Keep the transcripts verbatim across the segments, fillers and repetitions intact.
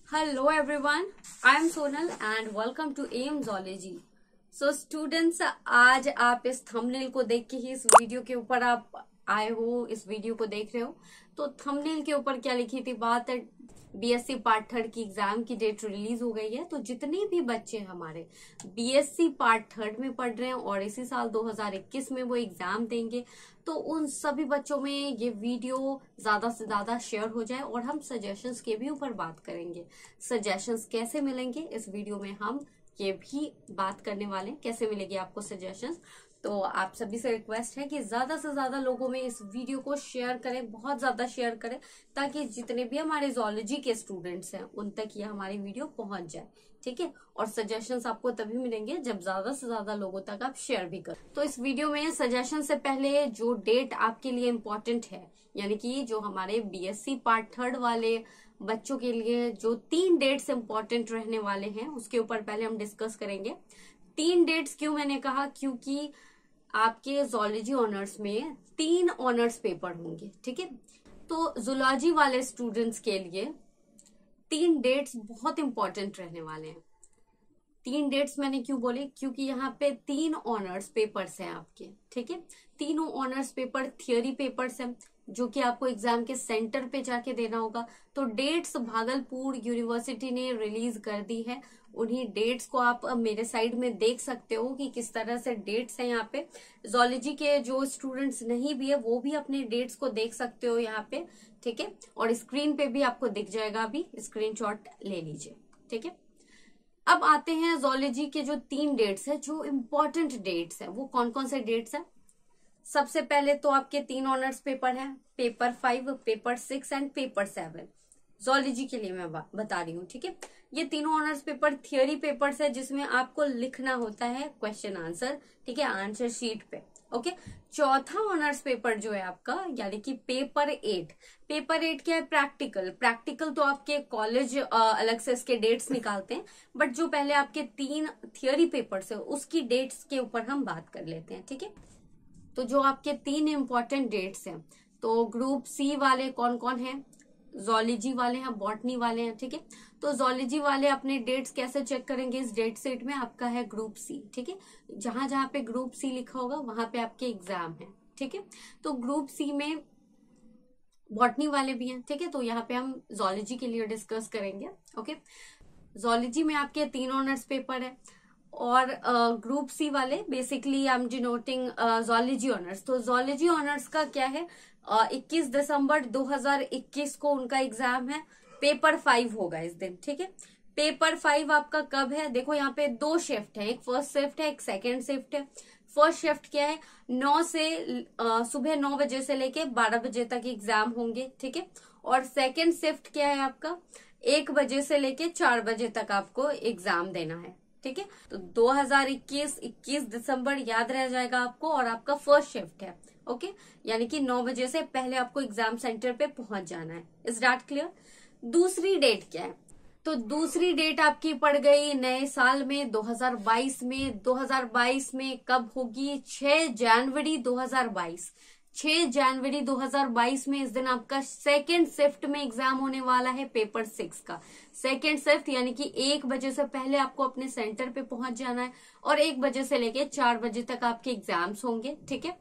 Hello everyone, I am Sonal and welcome to M Zoology. So students, आज आप इस thumbnail को देख के ही इस वीडियो के ऊपर आप आए हो, इस वीडियो को देख रहे हो। तो थंबनेल के ऊपर क्या लिखी थी बात, बीएससी पार्ट थर्ड की एग्जाम की डेट रिलीज हो गई है। तो जितने भी बच्चे हमारे बीएससी पार्ट थर्ड में पढ़ रहे हैं और इसी साल दो हज़ार इक्कीस में वो एग्जाम देंगे, तो उन सभी बच्चों में ये वीडियो ज्यादा से ज्यादा शेयर हो जाए और हम सजेशंस के भी ऊपर बात करेंगे। सजेशंस कैसे मिलेंगे इस वीडियो में हम ये भी बात करने वाले हैं, कैसे मिलेगी आपको सजेशंस। तो आप सभी से रिक्वेस्ट है कि ज्यादा से ज्यादा लोगों में इस वीडियो को शेयर करें, बहुत ज्यादा शेयर करें, ताकि जितने भी हमारे जूलॉजी के स्टूडेंट्स हैं उन तक ये हमारी वीडियो पहुंच जाए, ठीक है। और सजेशंस आपको तभी मिलेंगे जब ज्यादा से ज्यादा लोगों तक आप शेयर भी करें। तो इस वीडियो में सजेशन से पहले जो डेट आपके लिए इम्पोर्टेंट है, यानी कि जो हमारे बीएससी पार्ट थर्ड वाले बच्चों के लिए जो तीन डेट्स इम्पोर्टेंट रहने वाले हैं, उसके ऊपर पहले हम डिस्कस करेंगे। तीन डेट्स क्यों मैंने कहा, क्योंकि आपके जूलॉजी ऑनर्स में तीन ऑनर्स पेपर होंगे, ठीक है। तो जूलॉजी वाले स्टूडेंट्स के लिए तीन डेट्स बहुत इंपॉर्टेंट रहने वाले हैं। तीन डेट्स मैंने क्यों बोले, क्योंकि यहाँ पे तीन ऑनर्स पेपर्स हैं आपके, ठीक है। तीनों ऑनर्स पेपर थियोरी पेपर्स हैं जो कि आपको एग्जाम के सेंटर पे जाके देना होगा। तो डेट्स भागलपुर यूनिवर्सिटी ने रिलीज कर दी है, उन्हीं डेट्स को आप मेरे साइड में देख सकते हो कि किस तरह से डेट्स हैं यहाँ पे। जूलॉजी के जो स्टूडेंट्स नहीं भी है वो भी अपने डेट्स को देख सकते हो यहाँ पे, ठीक है। और स्क्रीन पे भी आपको दिख जाएगा, अभी स्क्रीनशॉट ले लीजिए, ठीक है। अब आते हैं जूलॉजी के जो तीन डेट्स है, जो इम्पोर्टेंट डेट्स है, वो कौन कौन से डेट्स है। सबसे पहले तो आपके तीन ऑनर्स पेपर हैं, paper five, paper six and paper seven. Zoology के लिए मैं बता रही हूँ, ठीक है। ये तीनों ऑनर्स पेपर थियोरी पेपर्स है जिसमें आपको लिखना होता है क्वेश्चन आंसर, ठीक है, आंसर शीट पे, ओके। चौथा ऑनर्स पेपर जो है आपका, यानी कि पेपर एट। पेपर एट क्या है, प्रैक्टिकल। प्रैक्टिकल तो आपके कॉलेज अलग से इसके डेट्स निकालते हैं, बट जो पहले आपके तीन थियोरी पेपर्स है उसकी डेट्स के ऊपर हम बात कर लेते हैं, ठीक है। तो जो आपके तीन इंपॉर्टेंट डेट्स हैं, तो ग्रुप सी वाले कौन कौन हैं, जूलॉजी वाले हैं, बॉटनी वाले हैं, ठीक है। तो जूलॉजी वाले अपने डेट्स कैसे चेक करेंगे, इस डेट सेट में आपका है ग्रुप सी, ठीक है। जहां जहां पे ग्रुप सी लिखा होगा वहां पे आपके एग्जाम है, ठीक है। तो ग्रुप सी में बॉटनी वाले भी हैं, ठीक है। तो यहाँ पे हम जूलॉजी के लिए डिस्कस करेंगे, ओके। जूलॉजी में आपके तीन ऑनर्स पेपर है और ग्रुप सी वाले basically I am denoting zoology honours. तो जूलॉजी ऑनर्स का क्या है, इक्कीस दिसंबर दो हज़ार इक्कीस को उनका एग्जाम है। पेपर फाइव होगा इस दिन, ठीक है। पेपर फाइव आपका कब है, देखो यहाँ पे दो शिफ्ट है, एक फर्स्ट शिफ्ट है, एक सेकेंड शिफ्ट है। फर्स्ट शिफ्ट क्या है, नौ से आ, सुबह नौ बजे से लेके बारह बजे तक एग्जाम होंगे, ठीक है। और सेकेंड शिफ्ट क्या है आपका, एक बजे से लेके चार बजे तक आपको एग्जाम देना है, ठीक है। तो दो हज़ार इक्कीस इक्कीस दिसंबर याद रह जाएगा आपको, और आपका फर्स्ट शिफ्ट है, ओके। यानी कि नौ बजे से पहले आपको एग्जाम सेंटर पे पहुंच जाना है। Is that clear. दूसरी डेट क्या है, तो दूसरी डेट आपकी पड़ गई नए साल में, दो हज़ार बाईस में। दो हज़ार बाईस में कब होगी, छह जनवरी दो हज़ार बाईस। छह जनवरी दो हज़ार बाईस में इस दिन आपका सेकेंड शिफ्ट में एग्जाम होने वाला है, पेपर सिक्स का सेकेंड शिफ्ट। यानी कि एक बजे से पहले आपको अपने सेंटर पे पहुंच जाना है और एक बजे से लेके चार बजे तक आपके एग्जाम्स होंगे, ठीक है।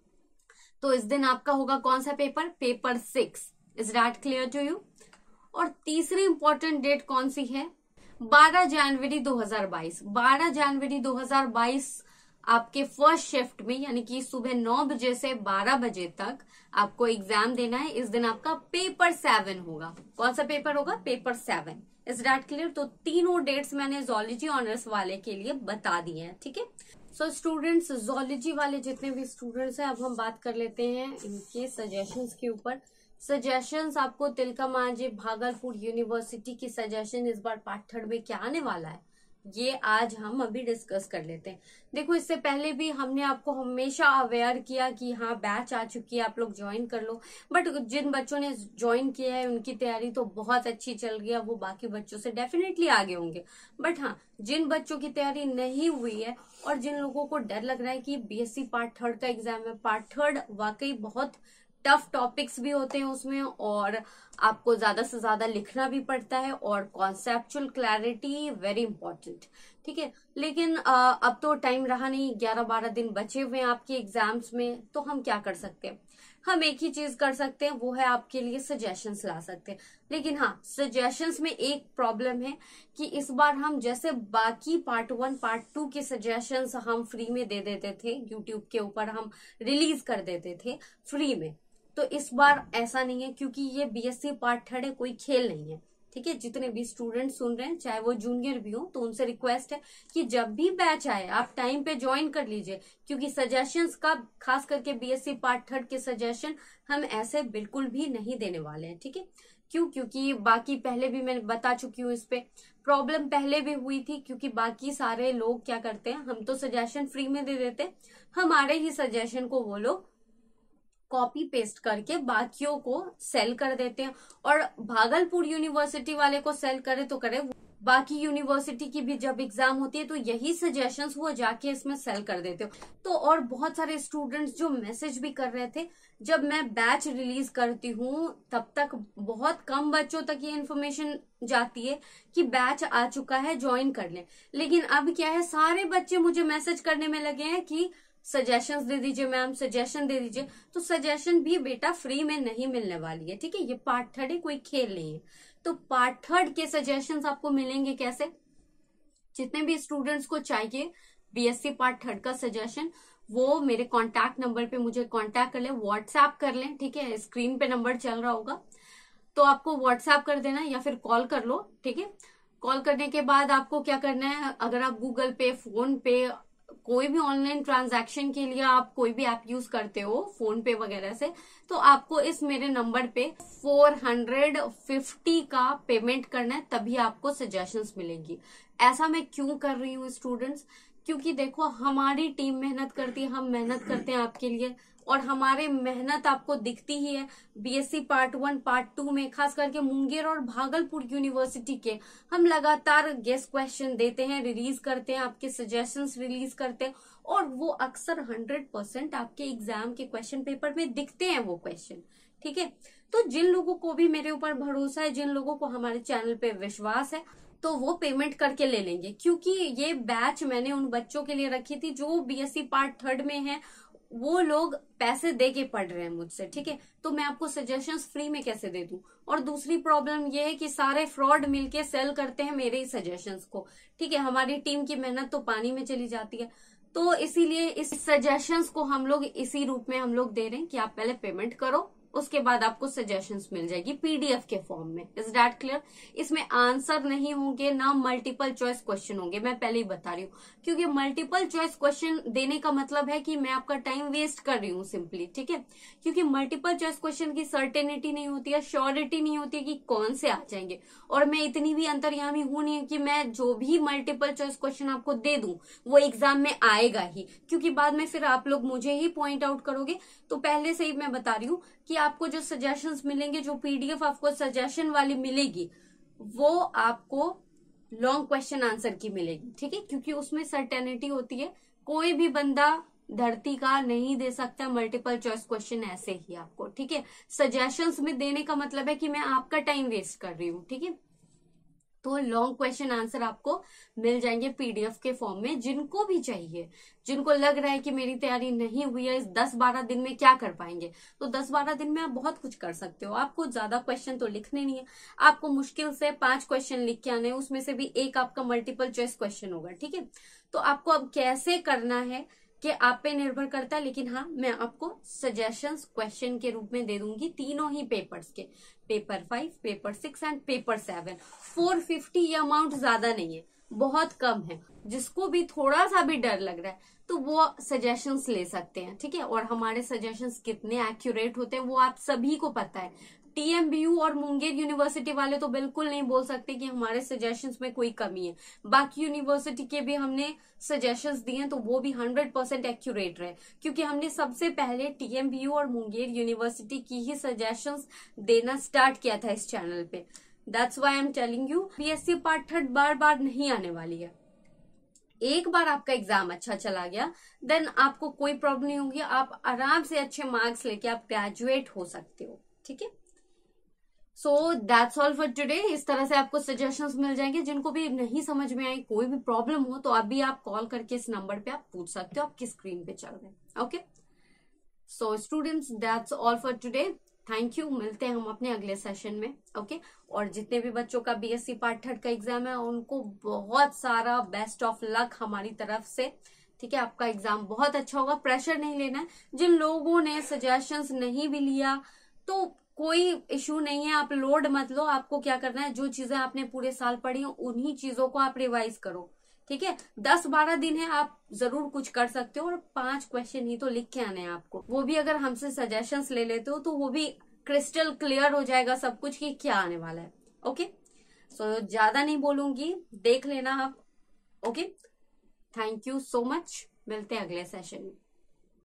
तो इस दिन आपका होगा कौन सा paper, paper six. Is that clear to you. और तीसरी इंपॉर्टेंट डेट कौन सी है, बारह जनवरी दो हज़ार बाईस। बारह जनवरी दो हज़ार बाईस आपके फर्स्ट शिफ्ट में, यानी कि सुबह नौ बजे से बारह बजे तक आपको एग्जाम देना है। इस दिन आपका पेपर सेवन होगा। कौन सा पेपर होगा, paper seven. Is that clear. तो तीनों डेट्स मैंने जूलॉजी ऑनर्स वाले के लिए बता दिए हैं, ठीक है। सो स्टूडेंट्स, जूलॉजी वाले जितने भी स्टूडेंट्स हैं, अब हम बात कर लेते हैं इनके सजेशंस के ऊपर। सजेशंस आपको तिलका मांझी भागलपुर यूनिवर्सिटी की सजेशन इस बार पार्ट थर्ड में क्या आने वाला है, ये आज हम अभी डिस्कस कर लेते हैं। देखो, इससे पहले भी हमने आपको हमेशा अवेयर किया कि हाँ बैच आ चुकी है, आप लोग ज्वाइन कर लो। बट जिन बच्चों ने ज्वाइन किया है उनकी तैयारी तो बहुत अच्छी चल रही है, वो बाकी बच्चों से डेफिनेटली आगे होंगे। बट हाँ, जिन बच्चों की तैयारी नहीं हुई है और जिन लोगों को डर लग रहा है कि बीएससी पार्ट थर्ड का एग्जाम है, पार्ट थर्ड वाकई बहुत टफ टॉपिक्स भी होते हैं उसमें, और आपको ज्यादा से ज्यादा लिखना भी पड़ता है, और कॉन्सेप्चुअल क्लैरिटी वेरी इंपॉर्टेंट, ठीक है। लेकिन आ, अब तो टाइम रहा नहीं, ग्यारह बारह दिन बचे हुए हैं आपके एग्जाम्स में, तो हम क्या कर सकते हैं? हम एक ही चीज कर सकते हैं, वो है आपके लिए सजेशंस ला सकते हैं। लेकिन हाँ, सजेशंस में एक प्रॉब्लम है कि इस बार हम जैसे बाकी पार्ट वन पार्ट टू के सजेशंस हम फ्री में दे देते थे, यूट्यूब के ऊपर हम रिलीज कर देते थे फ्री में, तो इस बार ऐसा नहीं है, क्योंकि ये बीएससी पार्ट थर्ड है, कोई खेल नहीं है, ठीक है। जितने भी स्टूडेंट सुन रहे हैं, चाहे वो जूनियर भी हो, तो उनसे रिक्वेस्ट है कि जब भी बैच आए आप टाइम पे ज्वाइन कर लीजिए, क्योंकि सजेशंस का, खास करके बीएससी पार्ट थर्ड के सजेशन हम ऐसे बिल्कुल भी नहीं देने वाले हैं, ठीक है। क्यों? क्योंकि बाकी पहले भी मैं बता चुकी हूँ, इस पे प्रॉब्लम पहले भी हुई थी, क्योंकि बाकी सारे लोग क्या करते हैं, हम तो सजेशन फ्री में दे देते, हमारे ही सजेशन को वो लोग कॉपी पेस्ट करके बाकियों को सेल कर देते हैं, और भागलपुर यूनिवर्सिटी वाले को सेल करे तो करे, बाकी यूनिवर्सिटी की भी जब एग्जाम होती है तो यही सजेशंस वो जाके इसमें सेल कर देते हो। तो और बहुत सारे स्टूडेंट्स जो मैसेज भी कर रहे थे, जब मैं बैच रिलीज करती हूँ तब तक बहुत कम बच्चों तक ये इन्फॉर्मेशन जाती है कि बैच आ चुका है, ज्वाइन कर लें। लेकिन अब क्या है, सारे बच्चे मुझे मैसेज करने में लगे हैं कि सजेशंस दे दीजिए मैम, सजेशन दे दीजिए। तो सजेशन भी बेटा फ्री में नहीं मिलने वाली है, ठीक है। ये पार्ट थर्ड है, कोई खेल नहीं है। तो पार्ट थर्ड के सजेशंस आपको मिलेंगे कैसे? जितने भी स्टूडेंट्स को चाहिए बीएससी पार्ट थर्ड का सजेशन, वो मेरे कॉन्टैक्ट नंबर पे मुझे कॉन्टैक्ट कर ले, व्हाट्सएप कर लें, ठीक है। स्क्रीन पे नंबर चल रहा होगा, तो आपको व्हाट्सएप कर देना या फिर कॉल कर लो, ठीक है। कॉल करने के बाद आपको क्या करना है, अगर आप गूगल पे, फोन पे, कोई भी ऑनलाइन ट्रांजैक्शन के लिए आप कोई भी ऐप यूज करते हो, फोन पे वगैरह से, तो आपको इस मेरे नंबर पे चार सौ पचास का पेमेंट करना है, तभी आपको सजेशंस मिलेंगी। ऐसा मैं क्यों कर रही हूँ स्टूडेंट्स? क्योंकि देखो, हमारी टीम मेहनत करती है, हम मेहनत करते हैं आपके लिए, और हमारे मेहनत आपको दिखती ही है। BSc part one part two में खास करके मुंगेर और भागलपुर यूनिवर्सिटी के हम लगातार गेस्ट क्वेश्चन देते हैं, रिलीज करते हैं, आपके सजेशंस रिलीज करते हैं, और वो अक्सर हंड्रेड परसेंट आपके एग्जाम के क्वेश्चन पेपर में दिखते हैं वो क्वेश्चन, ठीक है। तो जिन लोगों को भी मेरे ऊपर भरोसा है, जिन लोगों को हमारे चैनल पे विश्वास है, तो वो पेमेंट करके ले लेंगे, क्योंकि ये बैच मैंने उन बच्चों के लिए रखी थी जो बीएससी पार्ट थर्ड में है, वो लोग पैसे दे के पढ़ रहे हैं मुझसे, ठीक है। तो मैं आपको सजेशंस फ्री में कैसे दे दूं? और दूसरी प्रॉब्लम ये है कि सारे फ्रॉड मिलके सेल करते हैं मेरे ही सजेशंस को, ठीक है। हमारी टीम की मेहनत तो पानी में चली जाती है। तो इसीलिए इस सजेशंस को हम लोग इसी रूप में हम लोग दे रहे हैं कि आप पहले पेमेंट करो, उसके बाद आपको सजेशंस मिल जाएगी पीडीएफ के फॉर्म में। Is that clear? इसमें आंसर नहीं होंगे, ना मल्टीपल चॉइस क्वेश्चन होंगे, मैं पहले ही बता रही हूँ, क्योंकि मल्टीपल चॉइस क्वेश्चन देने का मतलब है कि मैं आपका टाइम वेस्ट कर रही हूँ सिंपली, ठीक है। क्योंकि मल्टीपल चॉइस क्वेश्चन की सर्टेनिटी नहीं होती है, श्योरिटी नहीं होती है कि कौन से आ जाएंगे, और मैं इतनी भी अंतर्यामी हूं नहीं कि मैं जो भी मल्टीपल चॉइस क्वेश्चन आपको दे दूं वो एग्जाम में आएगा ही, क्योंकि बाद में फिर आप लोग मुझे ही पॉइंट आउट करोगे। तो पहले से ही मैं बता रही हूँ कि आपको जो सजेशंस मिलेंगे, जो पीडीएफ आपको सजेशन वाली मिलेगी, वो आपको लॉन्ग क्वेश्चन आंसर की मिलेगी, ठीक है। क्योंकि उसमें सर्टेनिटी होती है, कोई भी बंदा धरती का नहीं दे सकता मल्टीपल चॉइस क्वेश्चन ऐसे ही आपको, ठीक है। सजेशंस में देने का मतलब है कि मैं आपका टाइम वेस्ट कर रही हूँ, ठीक है। तो लॉन्ग क्वेश्चन आंसर आपको मिल जाएंगे पीडीएफ के फॉर्म में, जिनको भी चाहिए, जिनको लग रहा है कि मेरी तैयारी नहीं हुई है, इस दस बारह दिन में क्या कर पाएंगे, तो दस बारह दिन में आप बहुत कुछ कर सकते हो। आपको ज्यादा क्वेश्चन तो लिखने नहीं है, आपको मुश्किल से पांच क्वेश्चन लिख के आने हैं, उसमें से भी एक आपका मल्टीपल चॉइस क्वेश्चन होगा, ठीक है। तो आपको अब कैसे करना है कि आप पे निर्भर करता है, लेकिन हाँ, मैं आपको सजेशंस क्वेश्चन के रूप में दे दूंगी तीनों ही पेपर्स के, paper five, paper six and paper seven. Four fifty ये अमाउंट ज्यादा नहीं है, बहुत कम है। जिसको भी थोड़ा सा भी डर लग रहा है तो वो सजेशंस ले सकते हैं, ठीक है। और हमारे सजेशंस कितने एक्यूरेट होते हैं वो आप सभी को पता है। टी एम बी यू और मुंगेर यूनिवर्सिटी वाले तो बिल्कुल नहीं बोल सकते कि हमारे सजेशंस में कोई कमी है। बाकी यूनिवर्सिटी के भी हमने सजेशंस दिए हैं तो वो भी हंड्रेड परसेंट एक्यूरेट रहे, क्योंकि हमने सबसे पहले टी एम बी यू और मुंगेर यूनिवर्सिटी की ही सजेशंस देना स्टार्ट किया था इस चैनल पे। That's why I am telling you, BSc part third बार बार नहीं आने वाली है, एक बार आपका एग्जाम अच्छा चला गया, देन आपको कोई प्रॉब्लम नहीं होगी, आप आराम से अच्छे मार्क्स लेके आप ग्रेजुएट हो सकते हो। ठीक है, so that's all for today. इस तरह से आपको सजेशंस मिल जाएंगे। जिनको भी नहीं समझ में आई, कोई भी प्रॉब्लम हो, तो अभी आप कॉल करके इस नंबर पे आप पूछ सकते हो, आपकी स्क्रीन पे चल रहे हैं। Okay, so students, that's all for today. Thank you. मिलते हैं हम अपने अगले सेशन में। Okay okay? और जितने भी बच्चों का बीएससी पार्ट थर्ड का एग्जाम है, उनको बहुत सारा बेस्ट ऑफ लक हमारी तरफ से। ठीक है, आपका एग्जाम बहुत अच्छा होगा, प्रेशर नहीं लेना है। जिन लोगों ने सजेशंस नहीं भी लिया तो कोई इशू नहीं है, आप लोड मत लो। आपको क्या करना है, जो चीजें आपने पूरे साल पढ़ी उन्हीं चीजों को आप रिवाइज करो। ठीक है, दस बारह दिन है, आप जरूर कुछ कर सकते हो। और पांच क्वेश्चन ही तो लिख के आने हैं आपको, वो भी अगर हमसे सजेशंस ले लेते हो तो वो भी क्रिस्टल क्लियर हो जाएगा सब कुछ कि क्या आने वाला है। ओके, सो ज्यादा नहीं बोलूंगी, देख लेना आप। Okay, thank you so much. मिलते हैं अगले सेशन में।